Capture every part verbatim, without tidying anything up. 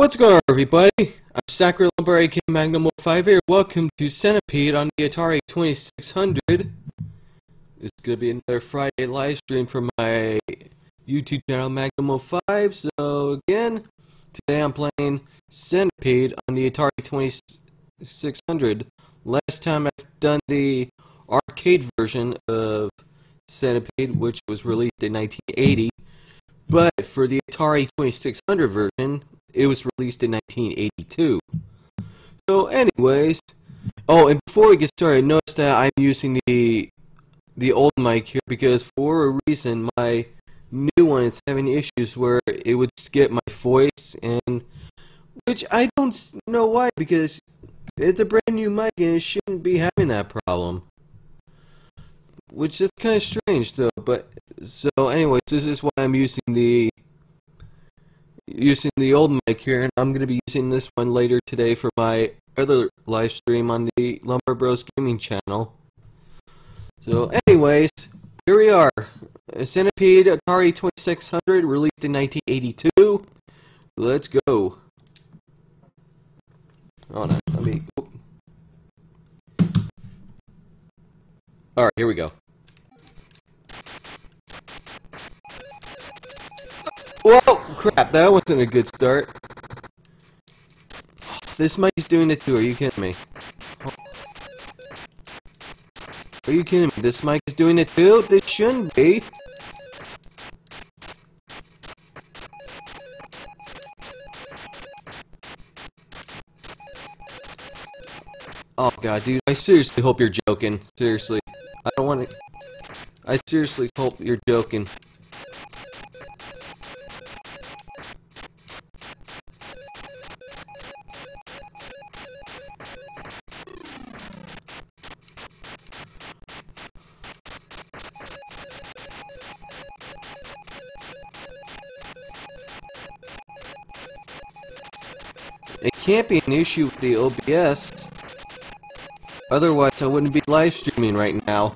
What's going on, everybody? I'm Sacred Lumber, aka Magnum oh five here. Welcome to Centipede on the Atari twenty-six hundred. This is going to be another Friday live stream for my YouTube channel, Magnum oh five. So, again, today I'm playing Centipede on the Atari twenty-six hundred. Last time I've done the arcade version of Centipede, which was released in nineteen eighty. But for the Atari twenty-six hundred version, it was released in nineteen eighty-two. So anyways, oh, and before we get started, notice that I'm using the the old mic here because for a reason my new one is having issues where it would skip my voice, and which I don't know why, because it's a brand new mic and it shouldn't be having that problem. Which is kind of strange though, but so anyways, this is why I'm using the using the old mic here, and I'm going to be using this one later today for my other live stream on the Lumber Bros Gaming channel. So anyways, here we are. Centipede Atari twenty-six hundred, released in nineteen eighty-two. Let's go. Hold on, let me... Oh. Alright, here we go. Whoa! Crap, that wasn't a good start. Oh, this mic's doing it too, are you kidding me? Are you kidding me? This mic is doing it too? This shouldn't be. Oh god, dude, I seriously hope you're joking. Seriously. I don't want to... I seriously hope you're joking. It can't be an issue with the O B S. Otherwise, I wouldn't be live streaming right now.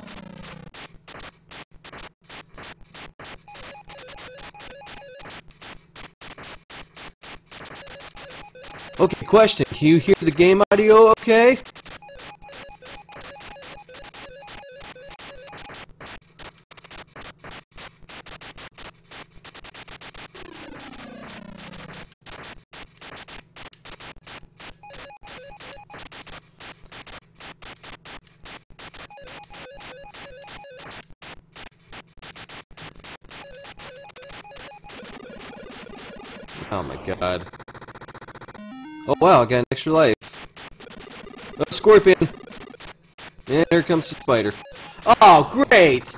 Okay, question. Can you hear the game audio okay? Oh my god. Oh wow, I got an extra life. Oh, scorpion! And here comes the spider. Oh, great!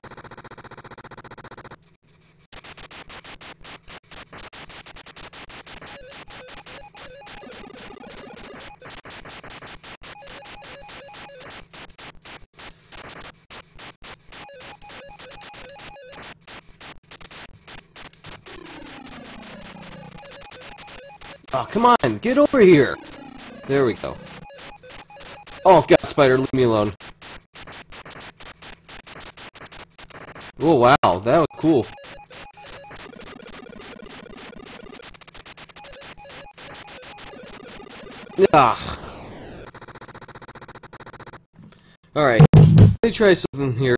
Oh, come on, get over here! There we go. Oh god, spider, leave me alone. Oh wow, that was cool. Ah. Alright, let me try something here.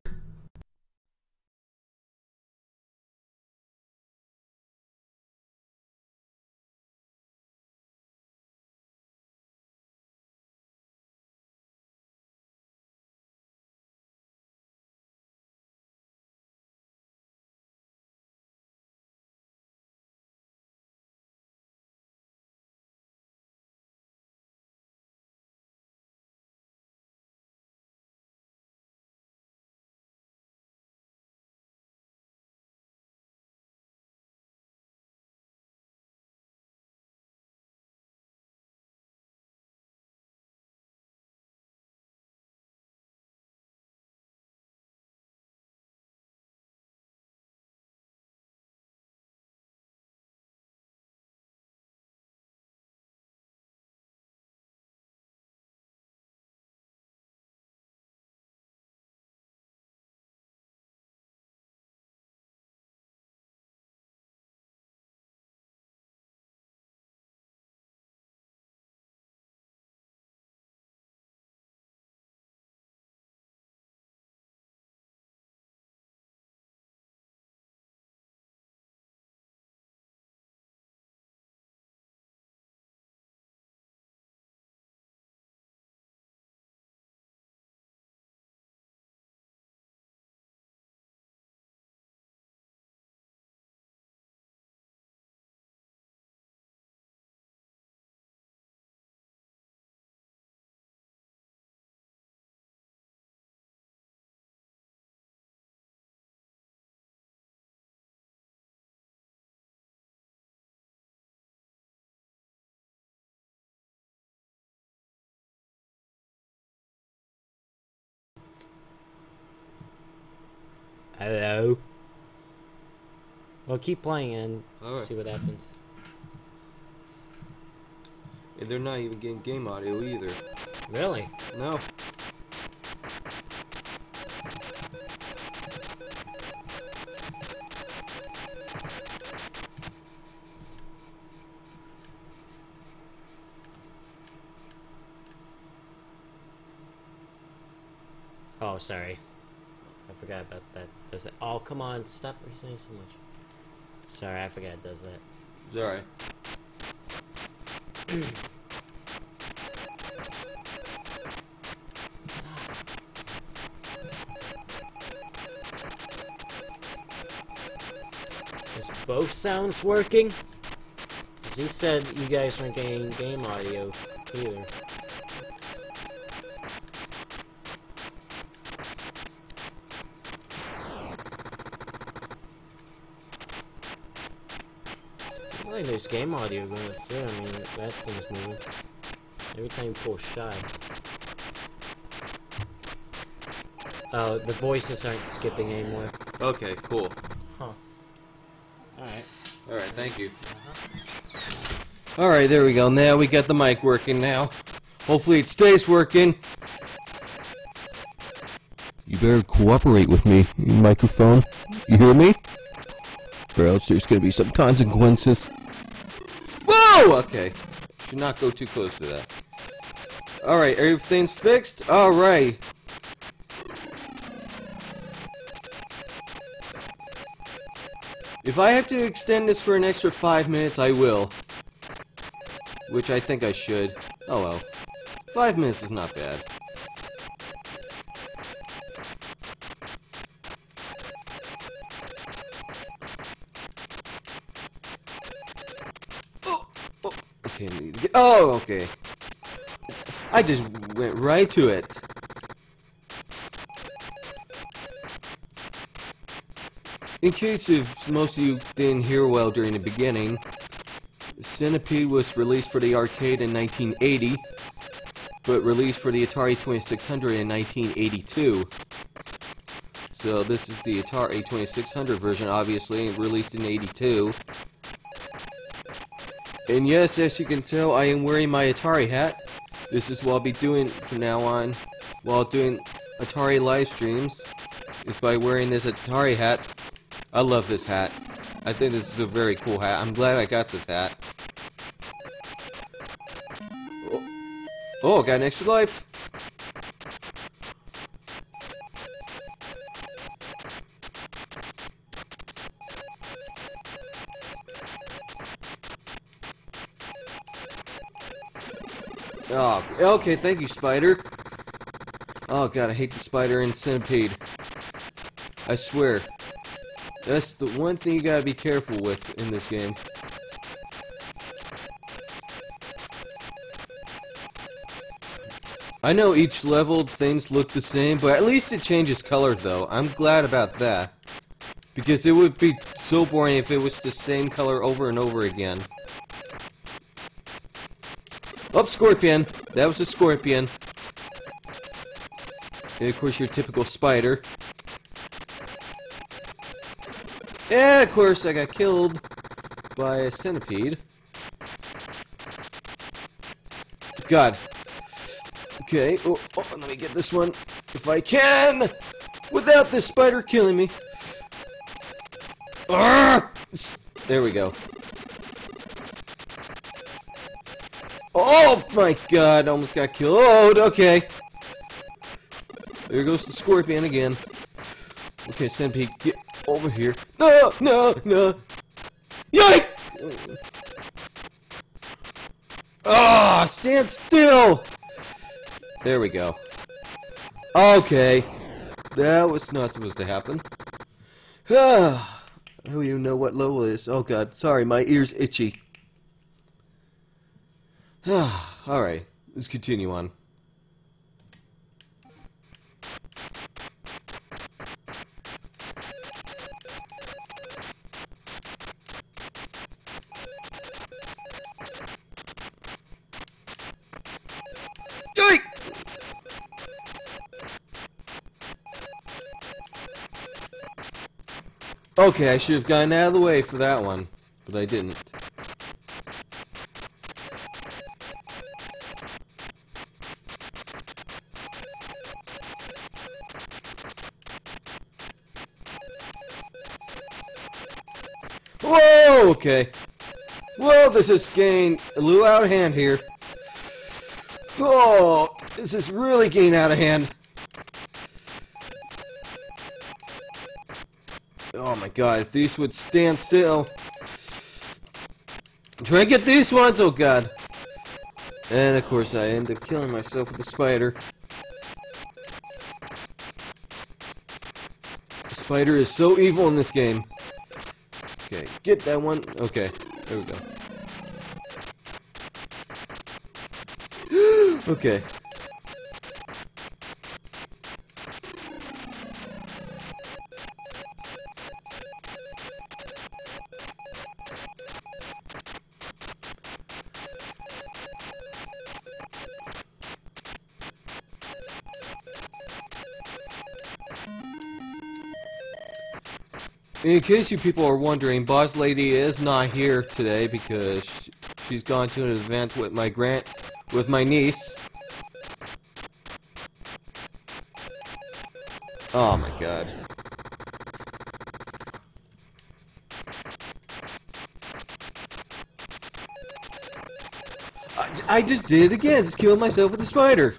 Hello. Well, keep playing and All right. see what happens. And they're not even getting game audio either. Really? No. Oh, sorry. I forgot about that. Does it? Oh, come on! Stop saying so much. Sorry, I forgot it does that. It's alright. Is both sounds working? 'Cause he said you guys weren't getting game audio either. Like there's game audio going through. I mean, that thing's moving. Every time you pull a shot. Oh, the voices aren't skipping anymore. Okay, cool. Huh. Alright. Alright, thank you. Uh-huh. Alright, there we go. Now we got the mic working now. Hopefully it stays working. You better cooperate with me, you microphone. You hear me? Or else there's gonna be some consequences. Whoa! Okay. Should not go too close to that. Alright, everything's fixed? Alright. If I have to extend this for an extra five minutes, I will. Which I think I should. Oh well. Five minutes is not bad. Oh, oh, okay, I need to get, oh, okay. I just went right to it. In case if most of you didn't hear well during the beginning, Centipede was released for the arcade in nineteen eighty, but released for the Atari twenty-six hundred in nineteen eighty-two. So this is the Atari twenty-six hundred version, obviously, released in eighty-two. And yes, as you can tell, I am wearing my Atari hat. This is what I'll be doing from now on, while doing Atari live streams, is by wearing this Atari hat. I love this hat. I think this is a very cool hat. I'm glad I got this hat. Oh, oh got an extra life. Oh, okay, thank you, Spider. Oh god, I hate the spider in Centipede. I swear. That's the one thing you gotta be careful with in this game. I know each level things look the same, but at least it changes color though. I'm glad about that. Because it would be so boring if it was the same color over and over again. Oh, scorpion! That was a scorpion. And of course your typical spider. Yeah, of course I got killed by a centipede. God. Okay, oh, oh, let me get this one if I can! Without this spider killing me. Arrgh! There we go. Oh my god, I almost got killed. Okay. There goes the scorpion again. Okay, centipede, get over here. No, no, no. Yike! Ah, oh, stand still! There we go. Okay. That was not supposed to happen. Ah, I don't even know what level it is. Oh god, sorry, my ear's itchy. Ah, alright, let's continue on. Yike! Okay, I should have gotten out of the way for that one, but I didn't. Whoa, okay. Whoa, this is getting a little out of hand here. Oh, this is really getting out of hand. Oh my god, if these would stand still. Try to get these ones, oh god. And of course I end up killing myself with the spider. The spider is so evil in this game. Okay, get that one. Okay, there we go. Okay. In case you people are wondering, Boss Lady is not here today because she's gone to an event with my grand, with my niece. Oh my god. I, I just did it again, just killed myself with a spider.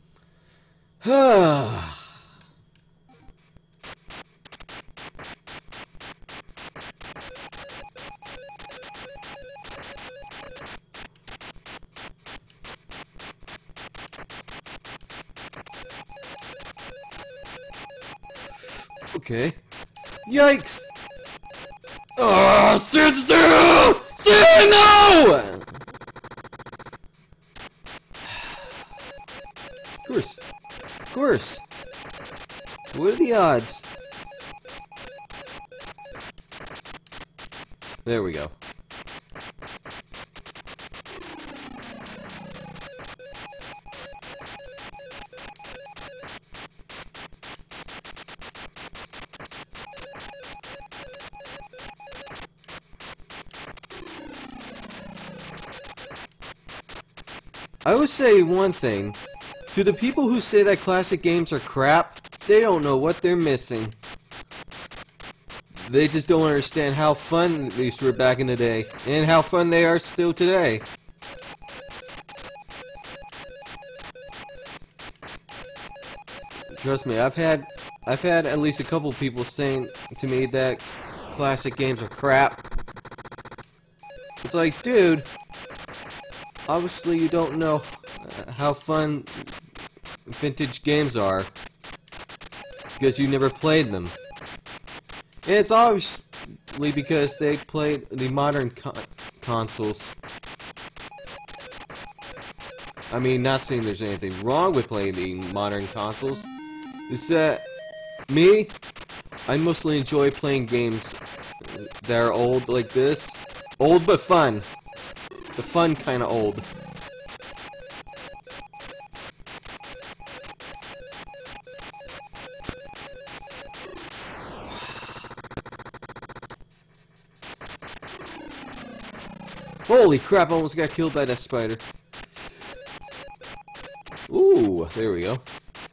Okay. Yikes! Oh, stand still! Stand no! Of course. Of course. What are the odds? There we go. I would say one thing. To the people who say that classic games are crap, they don't know what they're missing. They just don't understand how fun these were back in the day, and how fun they are still today. Trust me, I've had I've had at least a couple people saying to me that classic games are crap. It's like, dude, obviously you don't know how fun vintage games are because you never played them. And it's obviously because they played the modern con consoles. I mean, not saying there's anything wrong with playing the modern consoles. It's that me, I mostly enjoy playing games that are old like this. Old but fun. The fun kind of old. Holy crap, I almost got killed by that spider. Ooh, there we go.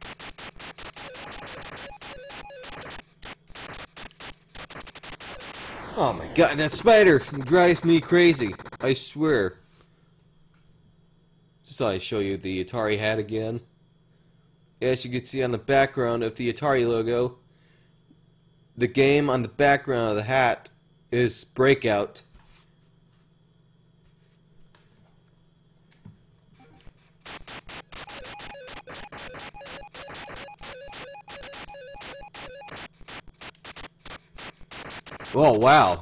Oh my god, that spider drives me crazy. I swear. Just thought I'd show you the Atari hat again. As you can see on the background of the Atari logo, the game on the background of the hat is Breakout. Oh, wow.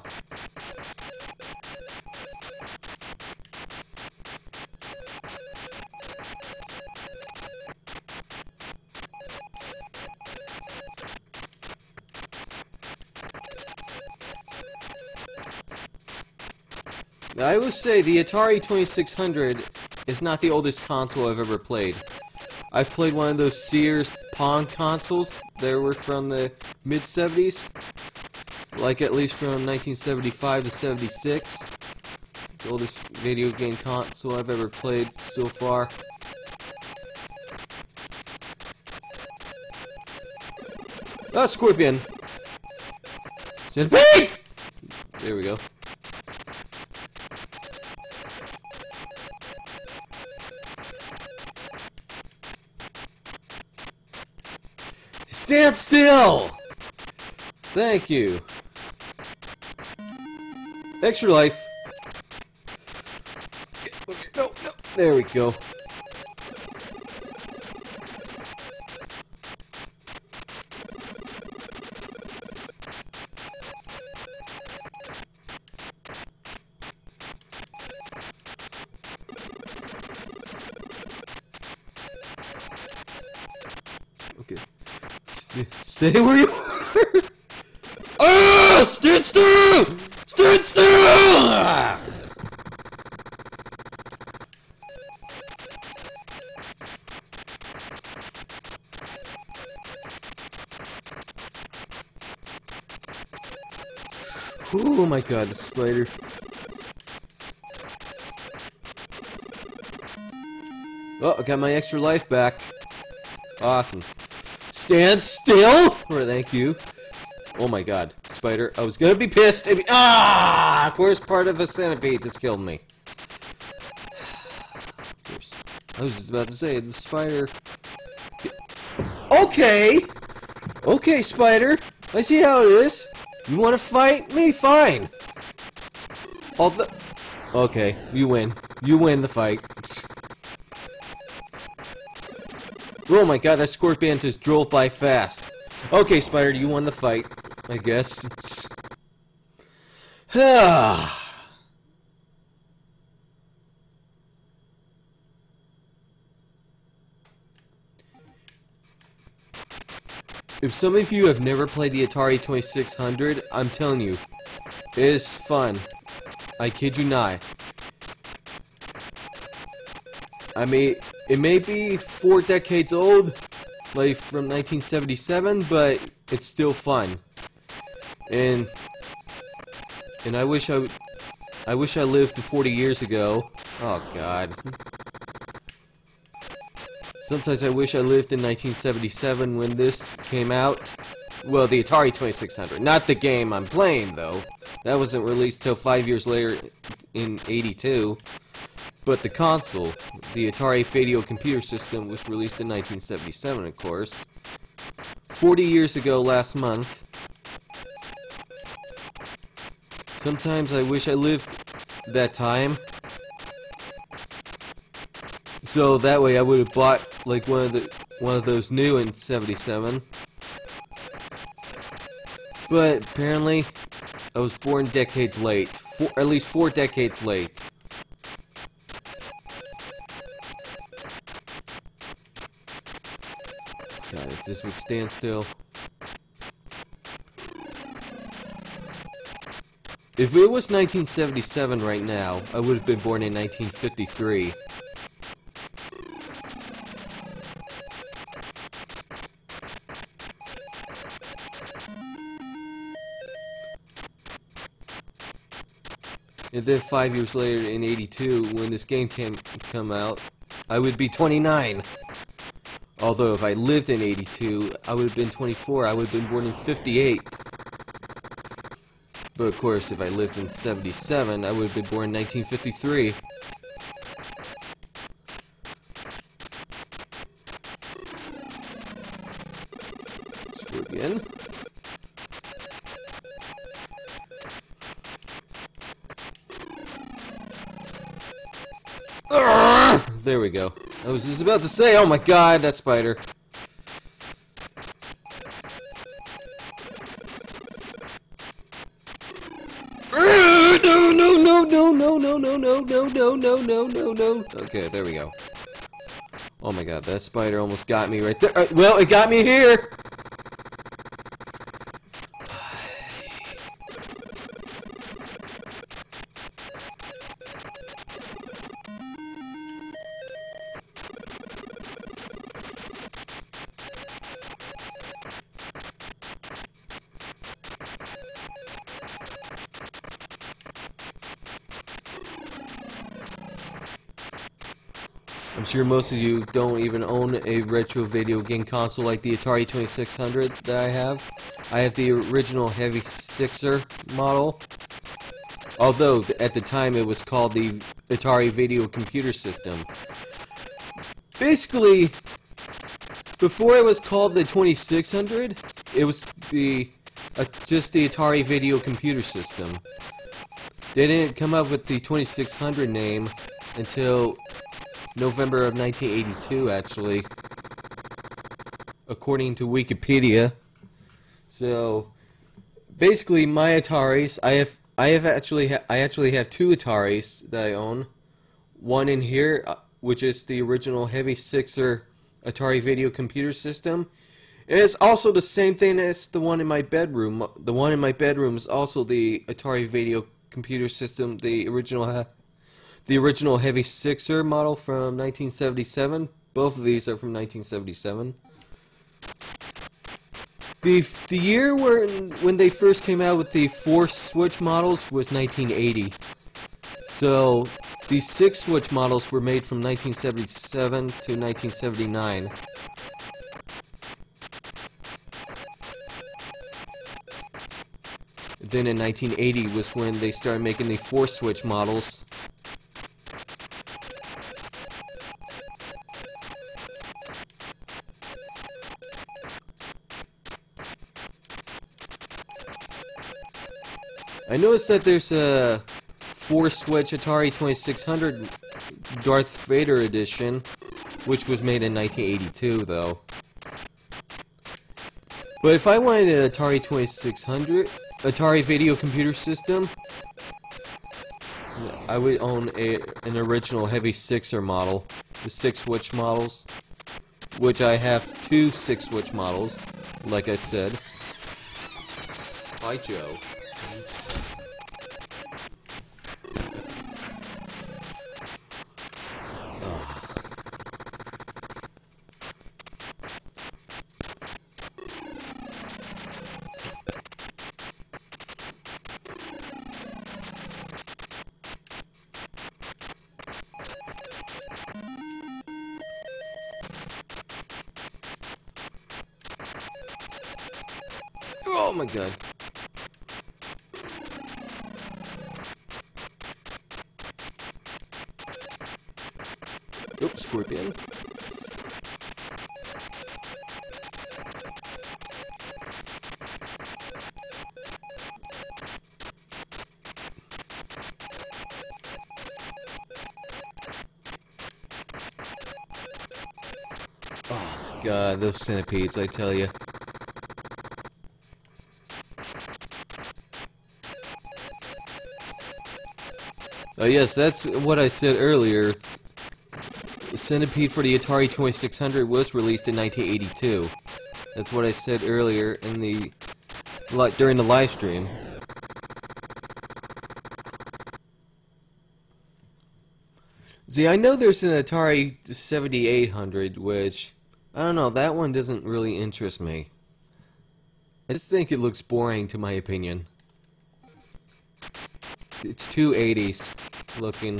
I would say the Atari twenty-six hundred is not the oldest console I've ever played. I've played one of those Sears Pong consoles that were from the mid seventies. like at least from nineteen seventy-five to seventy-six. It's the oldest video game console I've ever played so far. Ah, Scorpion! Centipede! There we go. Stand still! Thank you. Extra life. Okay, no, no. There we go. Okay. St stay where you are! Ah! Stand still! Stand still! Ah! Oh my god, the spider. Oh, I got my extra life back. Awesome. Stand still! Or thank you. Oh my god, spider. I was gonna be pissed if... Ah! Of course, part of a centipede just killed me. Of course. I was just about to say, the spider... Okay! Okay, spider. I see how it is. You wanna fight me? Fine. All the... Okay, you win. You win the fight. Oh my god, that scorpion just drove by fast. Okay, spider, you won the fight, I guess. If some of you have never played the Atari twenty-six hundred, I'm telling you, it is fun. I kid you not. I mean, it may be four decades old, like from nineteen seventy-seven, but it's still fun. And and I wish I, I wish I lived to forty years ago. Oh God. Sometimes I wish I lived in nineteen seventy-seven when this came out. Well, the Atari twenty-six hundred, not the game I'm playing though. That wasn't released till five years later in eighty-two. But the console, the Atari Video Computer System, was released in nineteen seventy-seven, of course. forty years ago last month. Sometimes I wish I lived that time. So that way I would have bought like one of the one of those new in seventy-seven. But apparently I was born decades late. Four, at least four decades late. God, if this would stand still. If it was nineteen seventy-seven right now, I would have been born in nineteen fifty-three. And then five years later in eighty-two, when this game came come out, I would be twenty-nine. Although if I lived in eighty-two, I would have been twenty-four. I would have been born in fifty-eight. But of course, if I lived in seventy-seven, I would have been born in nineteen fifty-three. Screw again. Arrgh! There we go. I was just about to say, oh my god, that spider. Arrgh! No, no, no, no, no, no, no, no, no, no, no, no, no, no. Okay, there we go. Oh my god, that spider almost got me right there. Uh, well, it got me here. I'm sure most of you don't even own a retro video game console like the Atari twenty-six hundred that I have. I have the original Heavy Sixer model. Although, at the time, it was called the Atari Video Computer System. Basically, before it was called the twenty-six hundred, it was the uh, just the Atari Video Computer System. They didn't come up with the twenty-six hundred name until November of nineteen eighty-two, actually, according to Wikipedia. So, basically, my Ataris, I have, I have actually, ha I actually have two Ataris that I own. One in here, uh, which is the original Heavy Sixer Atari Video Computer System. It is also the same thing as the one in my bedroom. The one in my bedroom is also the Atari Video Computer System, the original, ha the original Heavy Sixer model from nineteen seventy-seven. Both of these are from nineteen seventy-seven. The, the year where, when they first came out with the four switch models was nineteen eighty. So, the six switch models were made from nineteen seventy-seven to nineteen seventy-nine. Then in nineteen eighty was when they started making the four switch models. I noticed that there's a four-switch Atari twenty-six hundred Darth Vader edition, which was made in nineteen eighty-two, though. But if I wanted an Atari twenty-six hundred, Atari Video Computer System, I would own a, an original Heavy Sixer model, the six-switch models, which I have two six-switch models, like I said. Hi, Joe. Oh my god. Oops, scorpion. Oh god, those centipedes, I tell you. Oh yes, that's what I said earlier. Centipede for the Atari twenty-six hundred was released in nineteen eighty-two. That's what I said earlier in the during the live stream. See, I know there's an Atari seventy-eight hundred, which I don't know. That one doesn't really interest me. I just think it looks boring, to my opinion. It's too eighties looking.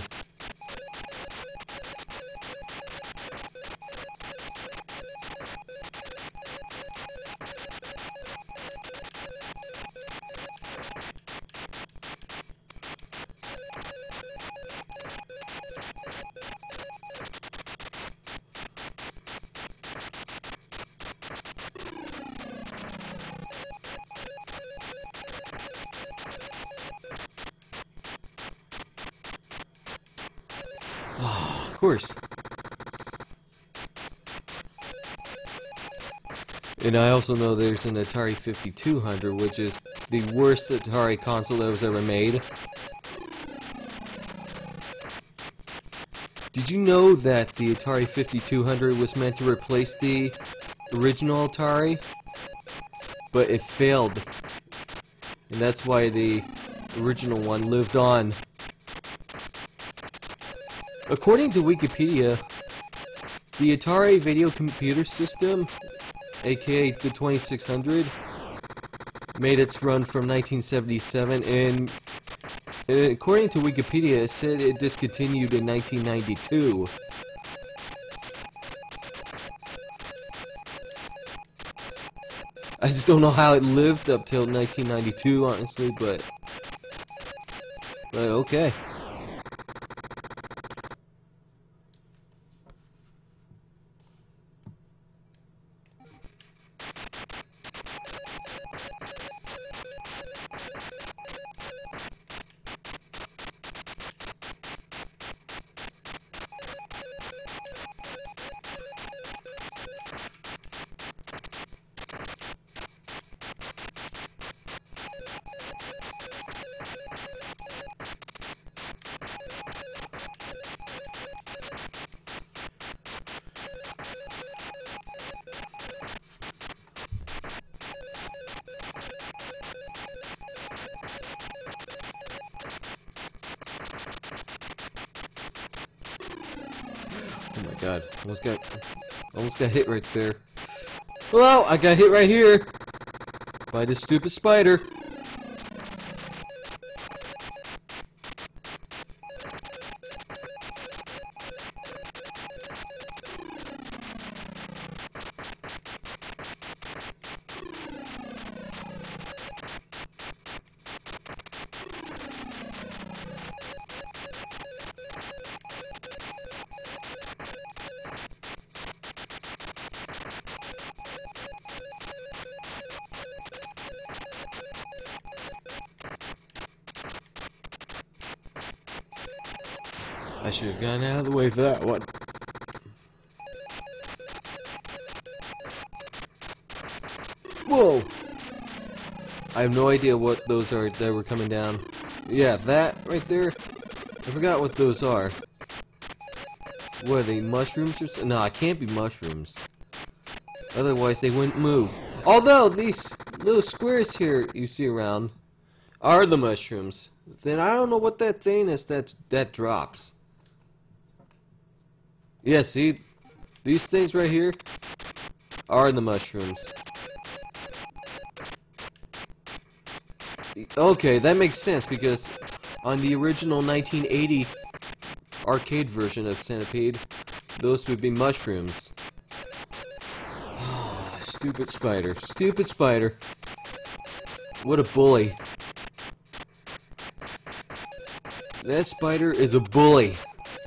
Of course. And I also know there's an Atari fifty-two hundred, which is the worst Atari console that was ever made. Did you know that the Atari fifty-two hundred was meant to replace the original Atari? But it failed. And that's why the original one lived on. According to Wikipedia, the Atari Video Computer System, aka the twenty-six hundred, made its run from nineteen seventy-seven, and, and according to Wikipedia, it said it discontinued in nineteen ninety-two. I just don't know how it lived up till nineteen ninety-two, honestly, but... But okay. Oh my god, almost got, almost got hit right there. Well, I got hit right here by this stupid spider. I should have gotten out of the way for that one. Whoa! I have no idea what those are that were coming down. Yeah, that right there. I forgot what those are. What are they, mushrooms or something? No, it can't be mushrooms. Otherwise they wouldn't move. Although these little squares here you see around are the mushrooms. Then I don't know what that thing is that's, that drops. Yeah, see? These things right here are the mushrooms. Okay, that makes sense because on the original nineteen eighty arcade version of Centipede, those would be mushrooms. Stupid spider. Stupid spider. What a bully. That spider is a bully.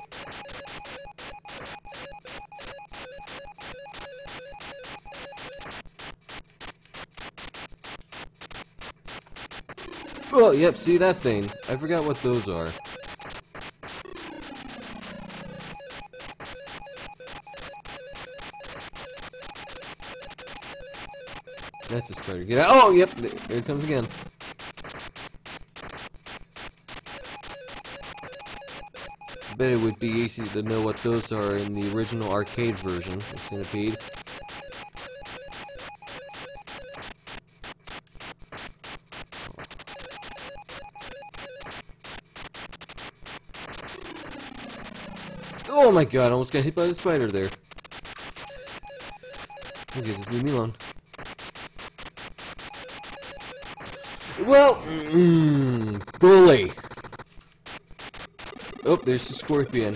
Oh, yep, see that thing. I forgot what those are. That's a spider. Get out. Oh, yep, there it comes again. I bet it would be easy to know what those are in the original arcade version of Centipede. Oh my god, I almost got hit by the spider there. Okay, just leave me alone. Well, mm, bully. Oh, there's the scorpion.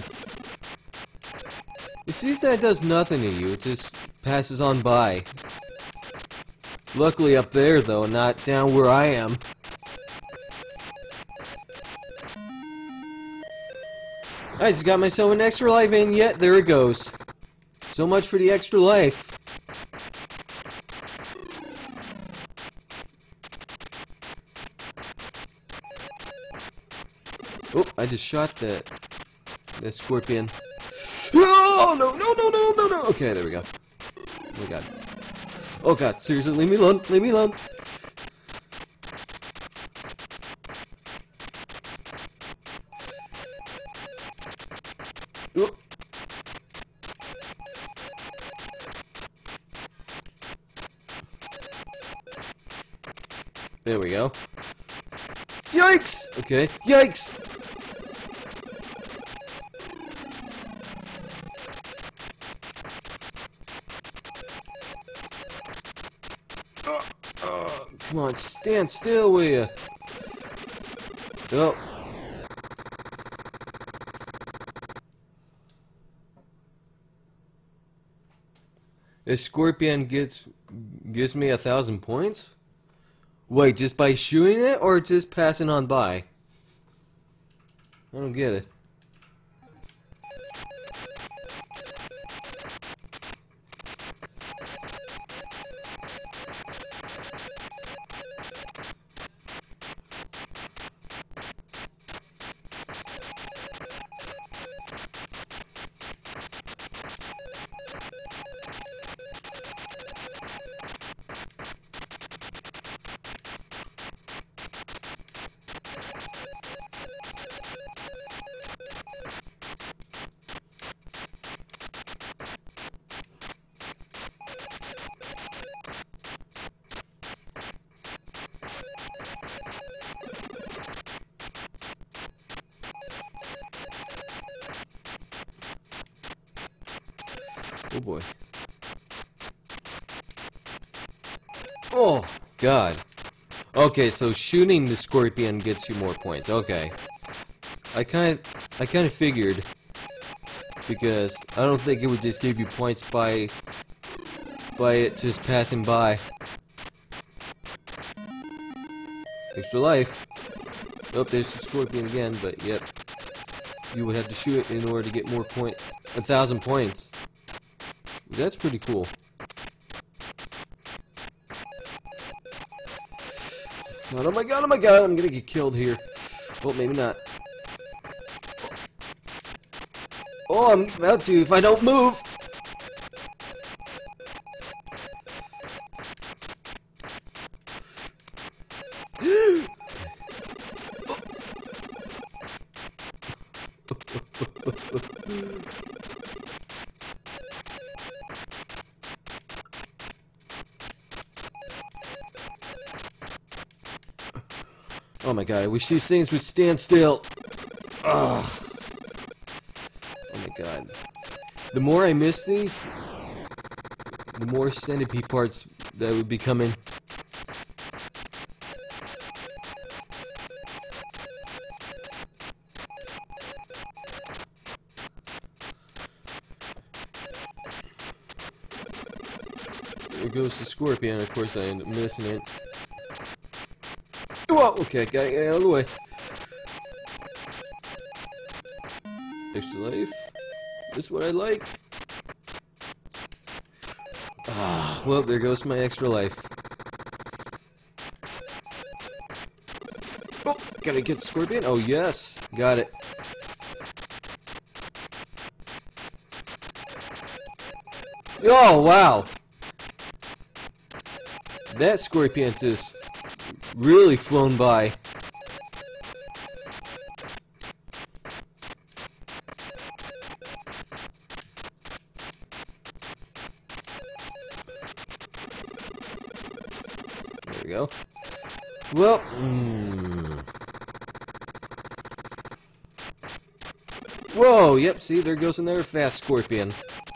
You see, that does nothing to you. It just passes on by. Luckily up there, though, not down where I am. I just got myself an extra life in, yet there it goes. So much for the extra life. Oh, I just shot that that scorpion. Oh no no no no no no! Okay, there we go. Oh my god. Oh god, seriously, leave me alone, leave me alone. Oh. There we go. Yikes! Okay, yikes! Oh, oh, come on, stand still, will ya? Oh. This scorpion gets gives me a thousand points? Wait, just by shooting it or just passing on by? I don't get it. Oh boy. Oh, God. Okay, so shooting the scorpion gets you more points. Okay. I kind of, I kind of figured, because I don't think it would just give you points by, by it just passing by. Extra life. Oh, there's the scorpion again, but yep. You would have to shoot it in order to get more point, a thousand points. That's pretty cool. God, oh my god, oh my god, I'm gonna get killed here. Oh, maybe not. Oh, I'm about to if I don't move. Oh my god, I wish these things would stand still. Ugh. Oh my god. The more I miss these, the more centipede parts that would be coming. There goes the scorpion, of course I end up missing it. Whoa, okay, gotta get out of the way. Extra life. This is what I like. Ah, well, there goes my extra life. Oh, gotta get the scorpion. Oh, yes, got it. Oh, wow. That scorpion just really flown by. There we go. Well, mm. Whoa, yep, see, there goes another fast scorpion.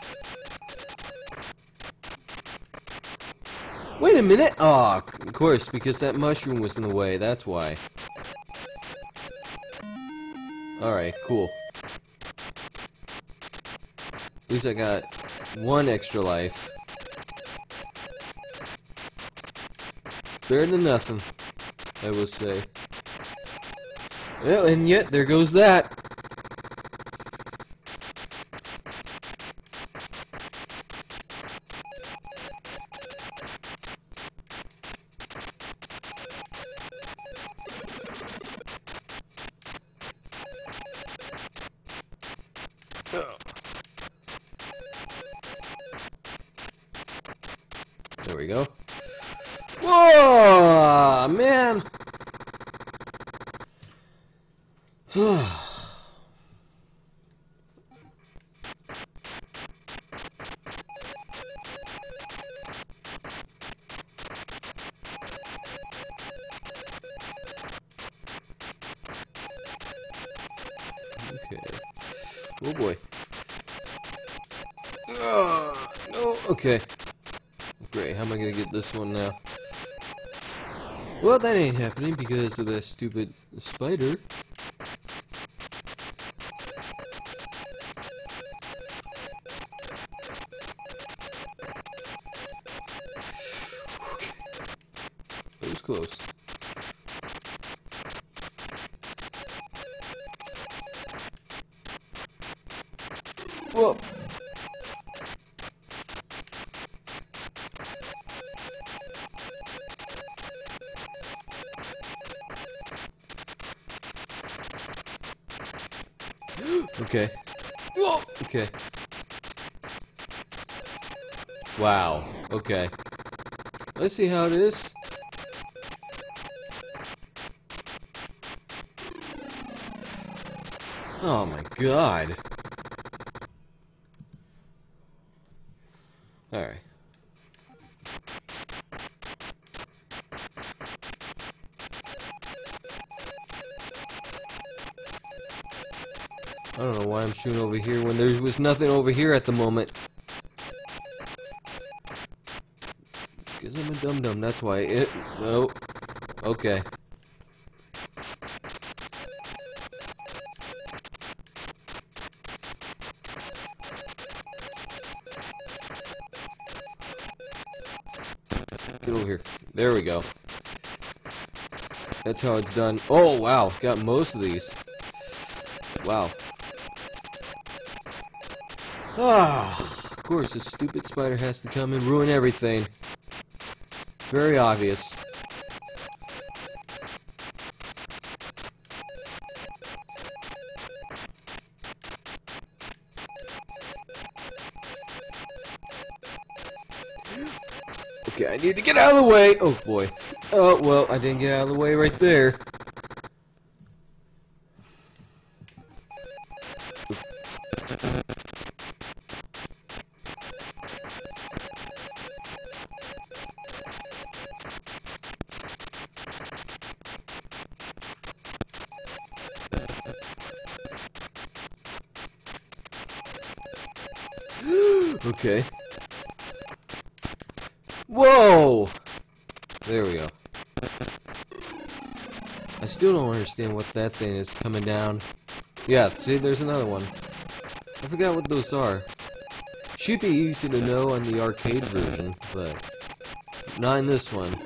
Wait a minute! Aw, oh, of course, because that mushroom was in the way, that's why. Alright, cool. At least I got one extra life. Better than nothing, I will say. Well, and yet, there goes that. There we go. Whoa, man. Okay. Oh boy. Uh, no. Okay. Great. How am I gonna get this one now? Well, that ain't happening because of that stupid spider. close. Whoa. Okay. Whoa. Okay. Wow. Okay. Let's see how it is. Oh my god. Alright. I don't know why I'm shooting over here when there was nothing over here at the moment. Because I'm a dum-dum, that's why. It. No. Okay. Get over here. There we go. That's how it's done. Oh, wow. Got most of these. Wow. Ah, of course, this stupid spider has to come and ruin everything. Very obvious. Okay, I need to get out of the way. Oh, boy. Oh, well, I didn't get out of the way right there. Okay. Whoa! There we go. I still don't understand what that thing is coming down. Yeah, see, there's another one. I forgot what those are. Should be easy to know on the arcade version, but not in this one.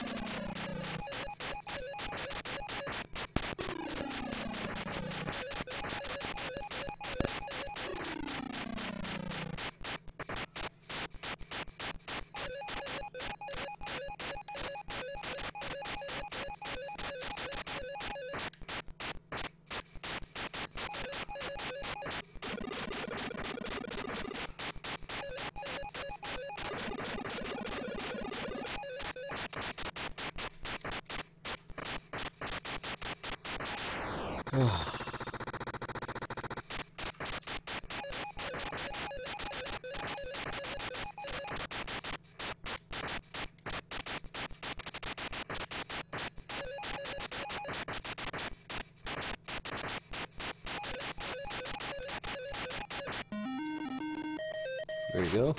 There you go.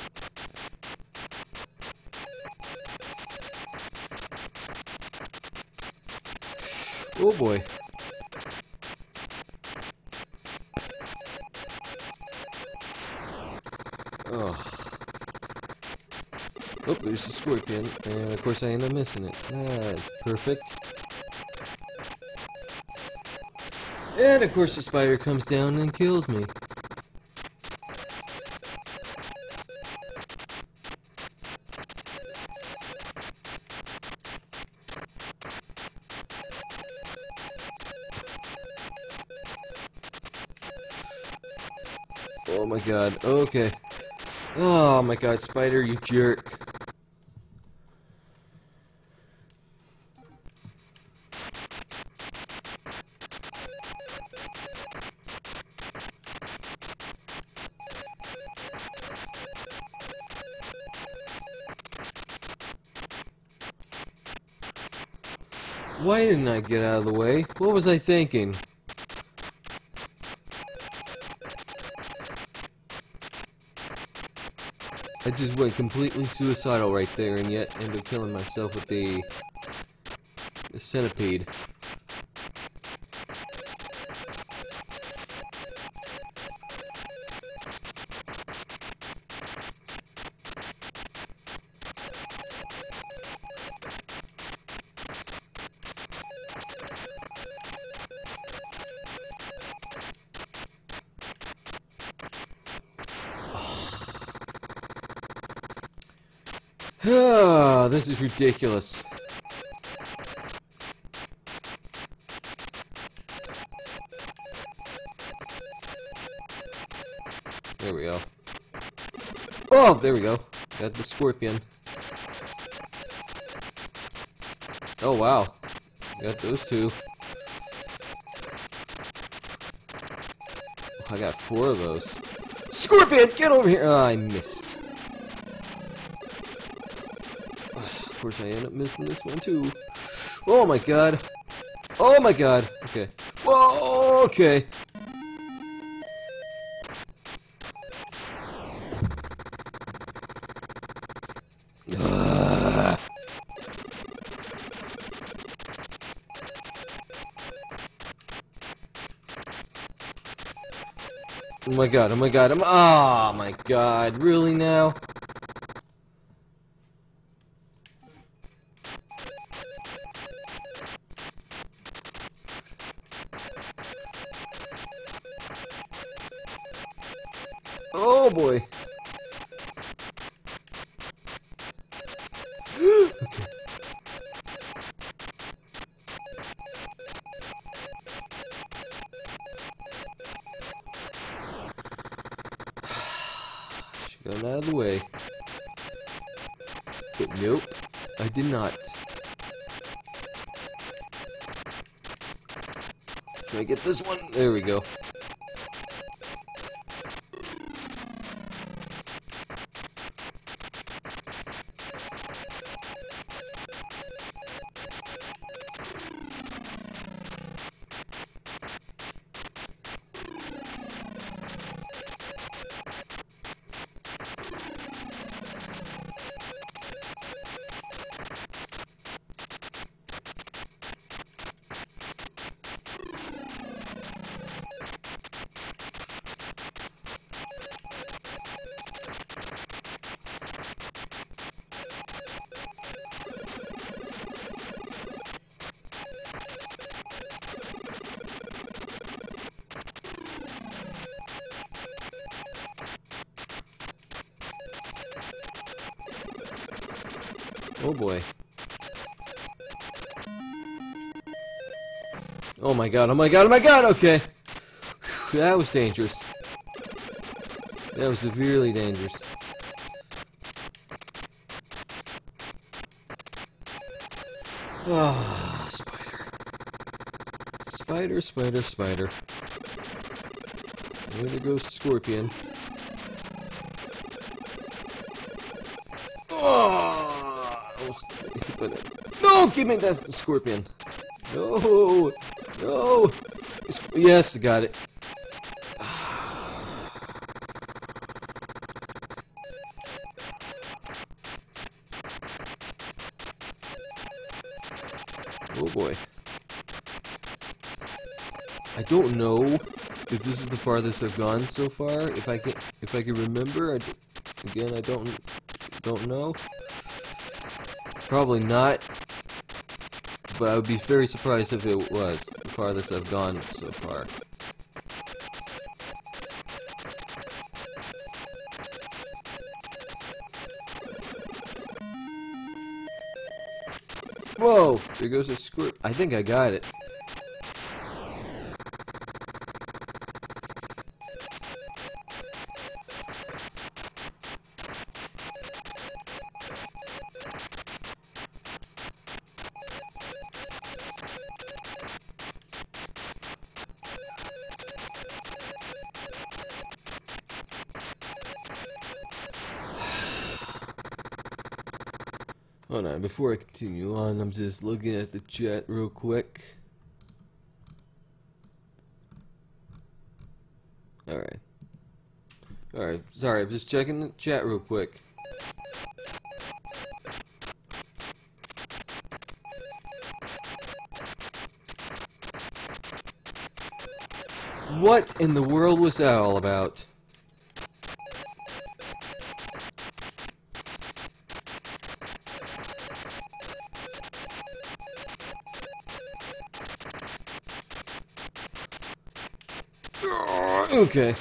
Oh boy. Oh. Oh, there's the scorpion, and of course I end up missing it. That's perfect. And of course the spider comes down and kills me. Oh my god, okay. Oh my god, spider, you jerk. Why didn't I get out of the way? What was I thinking? I just went completely suicidal right there and yet ended up killing myself with the, the centipede. Ah, this is ridiculous. There we go. Oh, there we go. Got the scorpion. Oh, wow. Got those two. I got four of those. Scorpion, get over here! Oh, I missed. Of course, I end up missing this one, too. Oh, my God. Oh, my God. Okay. Whoa, okay. Ugh. Oh my god, oh my god, I'm- oh my god, really now? Oh boy. Okay. Should go out of the way. But nope, I did not. Can I get this one? There we go. Oh boy. Oh my god, oh my god, oh my god, okay. Whew, that was dangerous. That was severely dangerous. Ah, oh, spider. Spider, spider, spider. There goes the scorpion. Oh! No, give me that scorpion. No, no. Yes, got it. Oh boy. I don't know if this is the farthest I've gone so far. If I can, if I can remember. I d again, I don't, don't know. Probably not, but I would be very surprised if it was the farthest I've gone so far. Whoa! There goes a squirt. I think I got it. Hold on, before I continue on, I'm just looking at the chat real quick. Alright. Alright, sorry, I'm just checking the chat real quick. What in the world was that all about? Okay.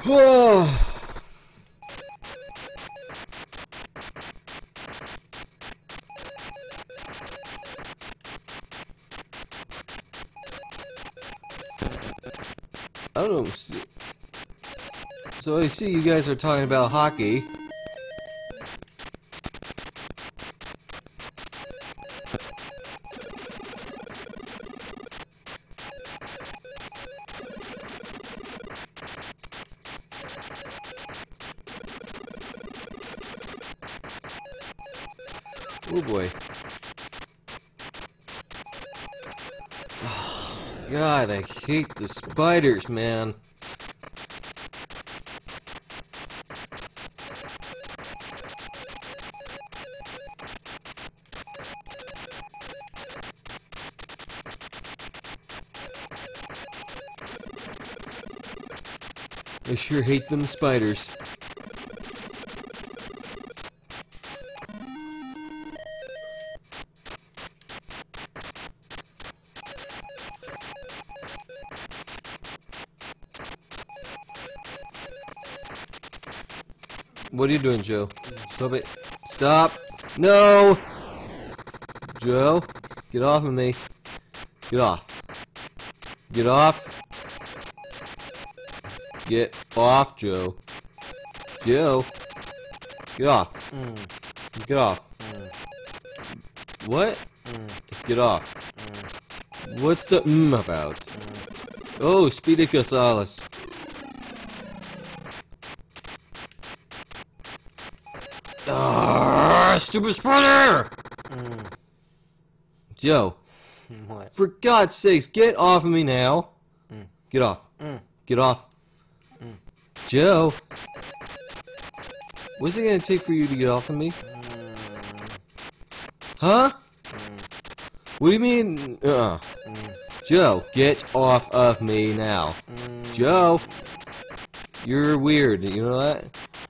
Whoa. I don't see. So I see you guys are talking about hockey. Oh boy. Oh, God, I hate the spiders, man. I sure hate them spiders. What are you doing, Joe? Stop it. Stop! No! Joe, get off of me. Get off. Get off. Get off, Joe. Joe. Get off. Mm. Get off. Mm. What? Mm. Get off. Mm. What's the mm about? Mm. Oh, Speedy Gonzales. Ah, stupid spider! Mm. Joe, What? for God's sakes, get off of me now. Mm. Get off. Mm. Get off. Mm. Joe, what's it gonna take for you to get off of me? Mm. Huh? Mm. What do you mean? Uh. Mm. Joe, get off of me now. Mm. Joe, you're weird. You know that?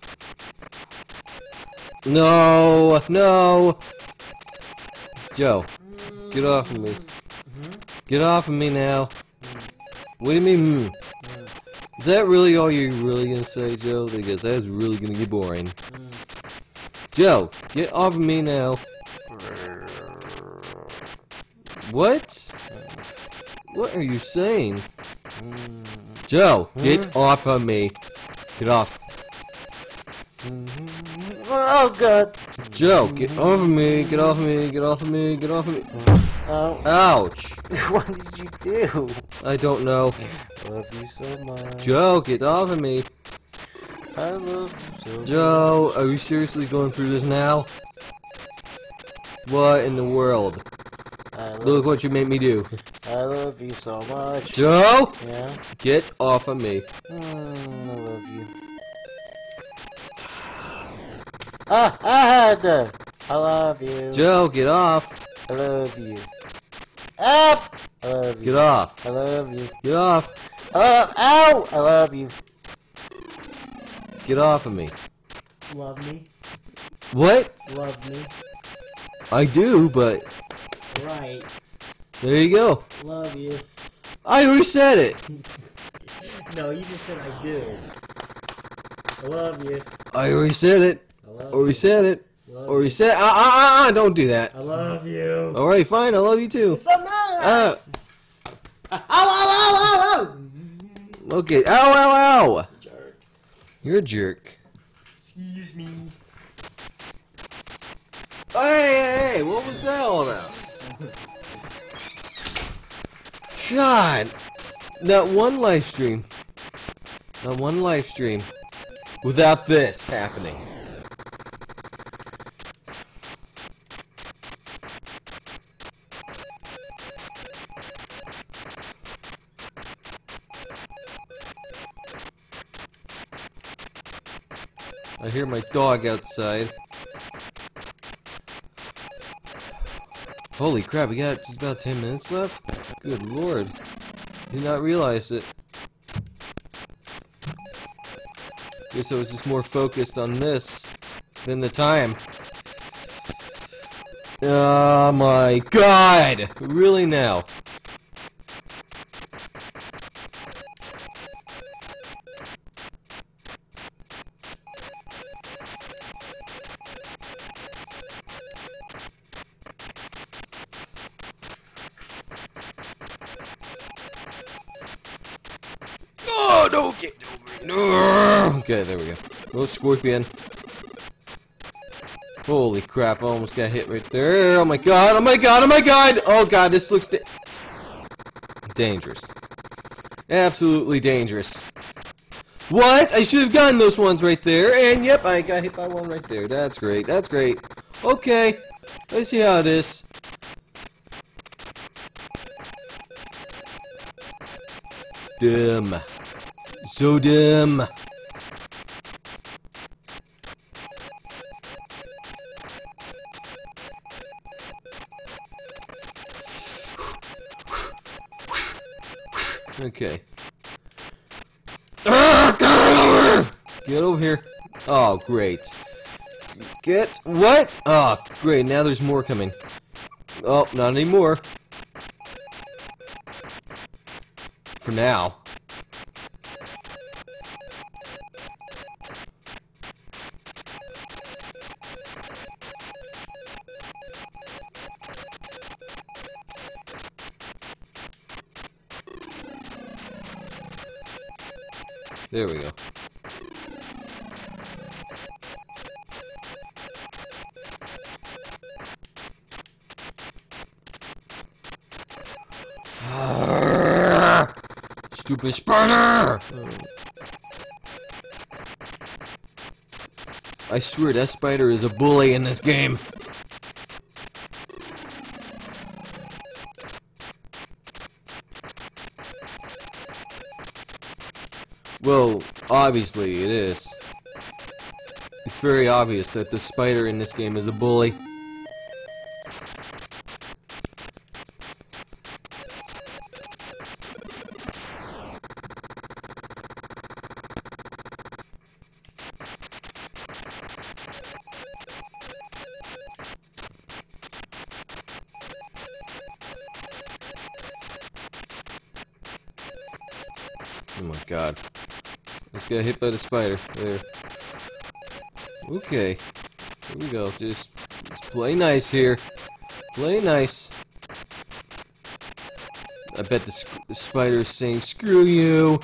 No, no. Joe, get off of me. Mm-hmm. Get off of me now. Mm. What do you mean? Mm? Mm. Is that really all you're really gonna say, Joe? Because that's really gonna get boring. Mm. Joe, get off of me now. What? What are you saying? Mm. Joe, get Hmm? off of me. Get off. Mhm. Oh God! Joe, get off of me. Get off of me. Get off of me. Get off of me. Oh, Ouch. what did you do? I don't know. I love you so much. Joe, get off of me. I love you so Joe, are we seriously going through this now? What in the world? much. I love, Look what you made me do. I love you so much. Joe, Yeah? get off of me. Mm, I love you. Ah, I had that. I love you. Joe, get off. I love you. Up! I love you. Get off. I love you. Get off. I love, ow! I love you. Get off of me. Love me. What? Love me. I do, but Right. there you go. Love you. I already said it. No, you just said I do. I love you. I already said it. I love Already you. said it. Love Already you. said. Ah, ah, ah, ah, don't do that. I love you. Alright, fine. I love you too. So nice. Uh, Ow, ow, ow, ow, ow. okay. Ow, ow, ow. Jerk. You're a jerk. Excuse me. Hey, hey, hey, what was that all about? God, that one live stream, that one live stream, without this happening. I hear my dog outside. Holy crap, we got just about ten minutes left? Good lord. Did not realize it. Guess I was just more focused on this than the time. Oh my god! Really now? no, get over. No. Okay, there we go. No scorpion. Holy crap! I almost got hit right there. Oh my god! Oh my god! Oh my god! Oh god! This looks da dangerous. Absolutely dangerous. What? I should have gotten those ones right there. And yep, I got hit by one right there. That's great. That's great. Okay. Let's see how it is. Dumb. So dumb. Okay. Ah, get over! Get over here. Oh, great. Get what? Oh, great. Now there's more coming. Oh, not anymore. For now. There we go. Stupid spider! I swear that spider is a bully in this game. Well, obviously it is. It's very obvious that the spider in this game is a bully. Oh my god. Let's get hit by the spider. There. Okay. Here we go. Just, just play nice here. Play nice. I bet the, sc the spider is saying, screw you.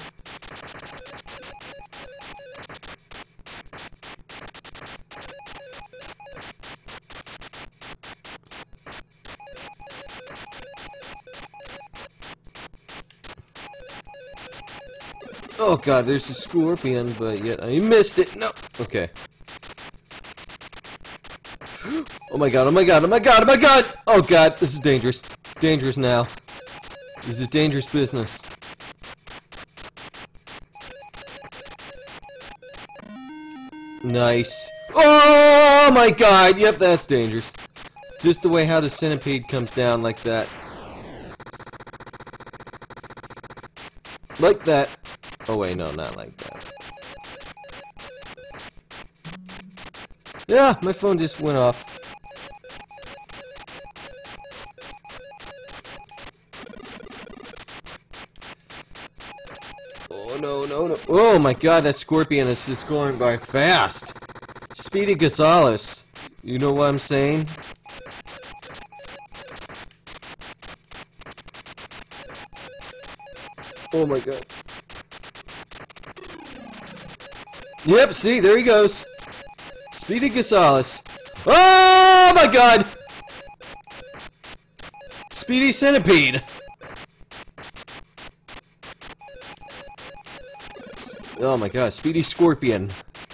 Oh god, there's a scorpion, but yet I missed it. No. Okay. Oh my god, oh my god, oh my god, oh my god! Oh god, this is dangerous. Dangerous now. This is dangerous business. Nice. Oh my god, yep, that's dangerous. Just the way how the centipede comes down like that. Like that. Oh wait, no, not like that. Yeah, my phone just went off. Oh no, no, no. Oh my god, that scorpion is just going by fast. Speedy Gonzales. You know what I'm saying? Oh my god. Yep, see, there he goes. Speedy Gonzales. Oh my god! Speedy Centipede. Oh my god, Speedy Scorpion.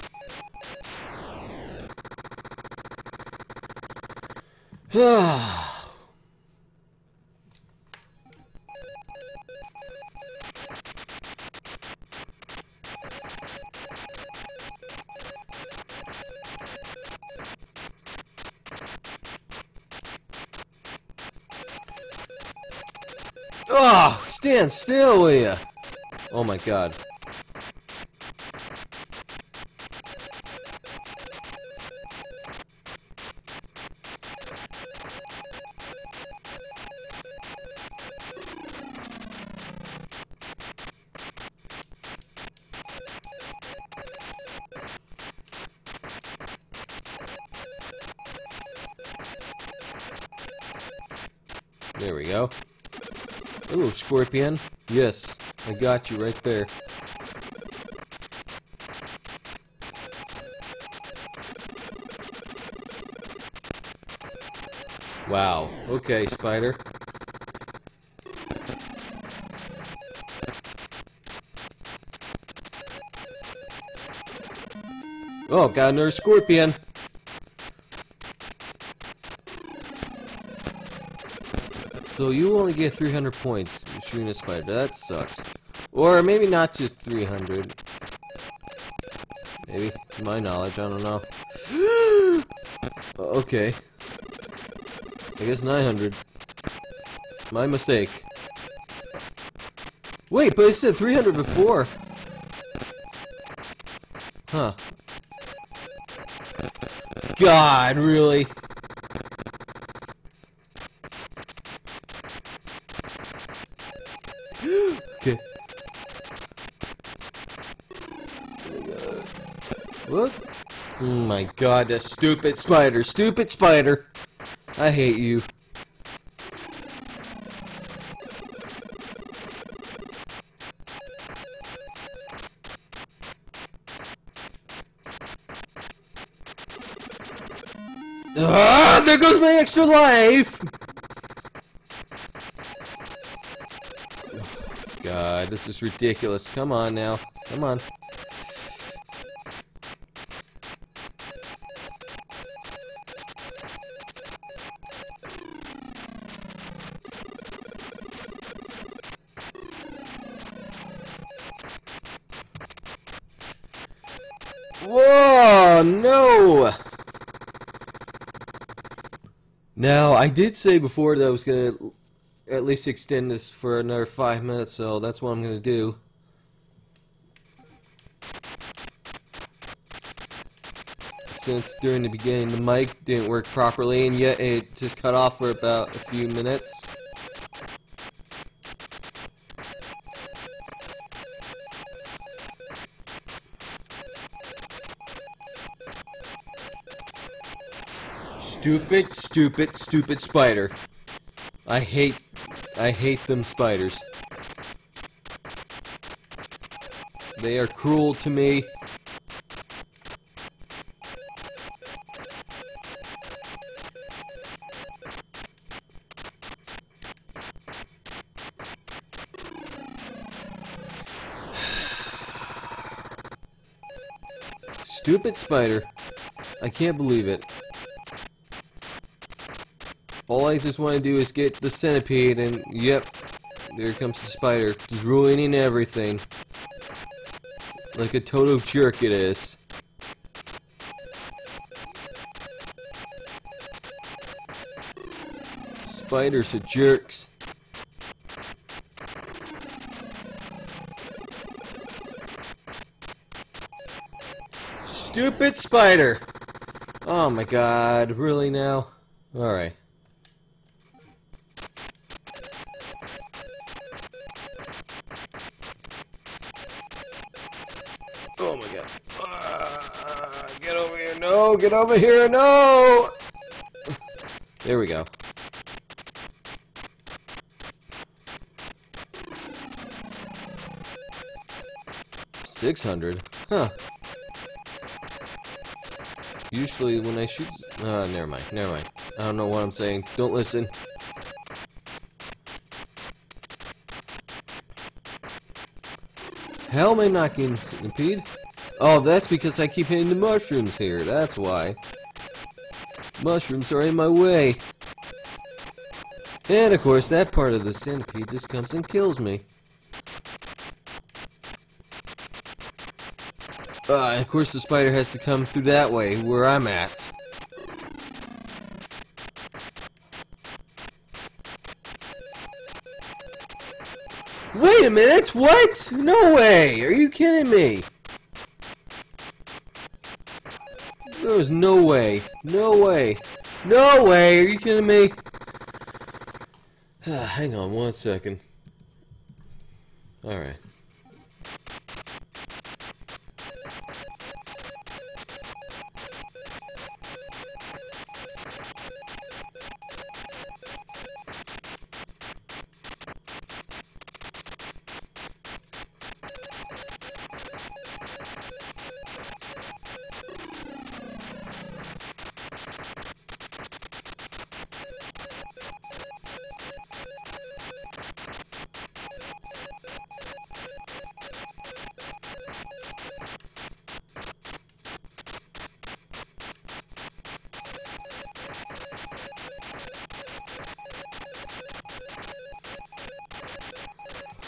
Oh, stand still, will ya? Oh my god. There we go. Ooh, scorpion. Yes, I got you right there. Wow. Okay, spider. Oh, got another scorpion. So you only get three hundred points for shooting a spider. That sucks. Or maybe not just three hundred. Maybe, to my knowledge, I don't know. Okay. I guess nine hundred. My mistake. Wait, but it said three hundred before. Huh. God, really? Okay. What? Oh my god, that stupid spider. Stupid spider. I hate you. Ah, there goes my extra life! God, this is ridiculous. Come on now. Come on. Whoa, no! Now, I did say before that I was going to at least extend this for another five minutes, so that's what I'm going to do. Since during the beginning the mic didn't work properly, and yet it just cut off for about a few minutes. Stupid, stupid, stupid spider. I hate, I hate them spiders. They are cruel to me. Stupid spider. I can't believe it. All I just want to do is get the centipede, and yep, there comes the spider, just ruining everything. Like a total jerk it is. Spiders are jerks. Stupid spider! Oh my god, really now? Alright. Oh my god. Uh, get over here, no! Get over here, no! There we go. six hundred? Huh. Usually when I shoot... Uh, never mind, never mind. I don't know what I'm saying. Don't listen. How am I not getting Centipede? Oh, that's because I keep hitting the mushrooms here. That's why. Mushrooms are in my way. And of course, that part of the Centipede just comes and kills me. Uh, and of course the spider has to come through that way, where I'm at. Wait a minute, what? No way! Are you kidding me? There was no way. No way. No way! Are you kidding me? Hang on one second. Alright.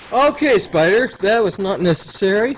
Okay, Spider, that was not necessary.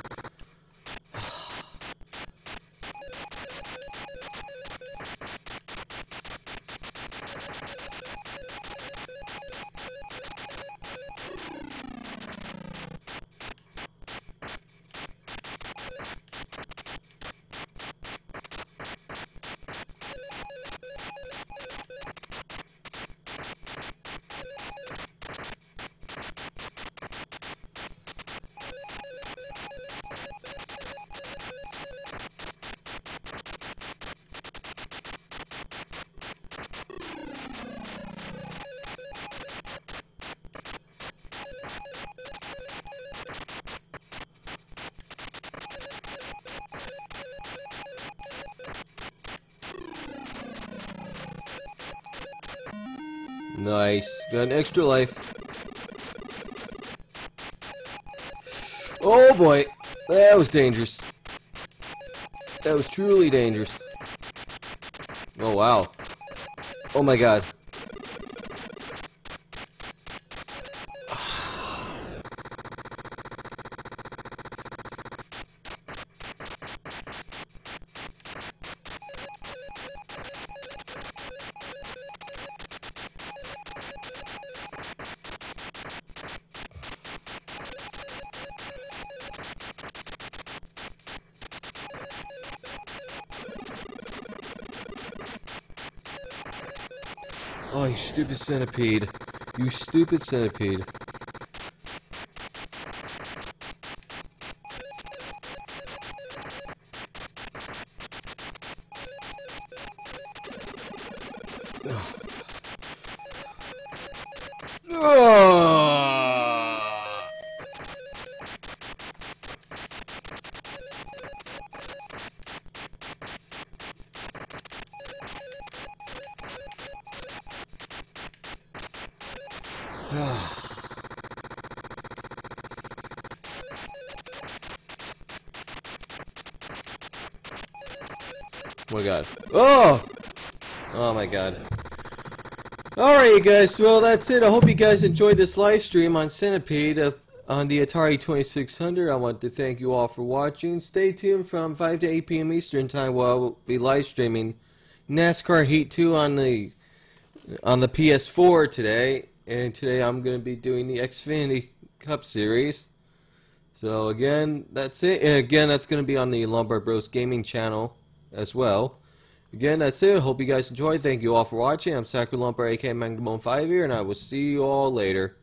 Nice. Got an extra life. Oh boy. That was dangerous. That was truly dangerous. Oh wow. Oh my god. Oh, you stupid centipede. You stupid centipede. Oh my god. Oh! Oh my god. Alright, you guys. Well, that's it. I hope you guys enjoyed this live stream on Centipede of, on the Atari twenty-six hundred. I want to thank you all for watching. Stay tuned from five to eight P M Eastern Time while we'll be live streaming NASCAR Heat two on the on the P S four today. And today I'm going to be doing the Xfinity Cup Series. So again, that's it. And again, that's going to be on the Lombard Bros Gaming channel as well. Again, that's it. Hope you guys enjoyed. Thank you all for watching. I'm Sacred Lombard, aka Magnum five here, and I will see you all later.